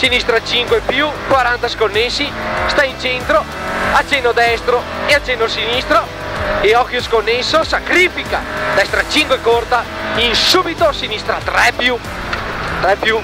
sinistra 5 più 40 sconnessi, sta in centro, accenno destro e accenno sinistro e occhio sconnesso, sacrifica, destra 5 corta, in subito, sinistra 3 più, 3 più.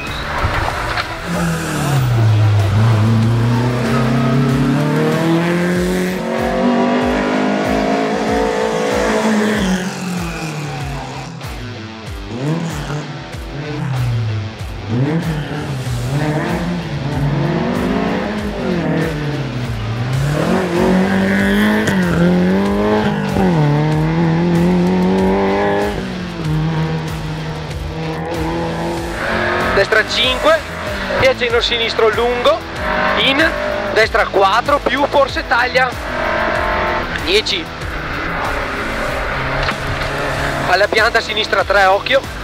Destra 5 e accenno sinistro lungo, in, destra 4 più, forse taglia, 10, alla pianta sinistra 3, occhio,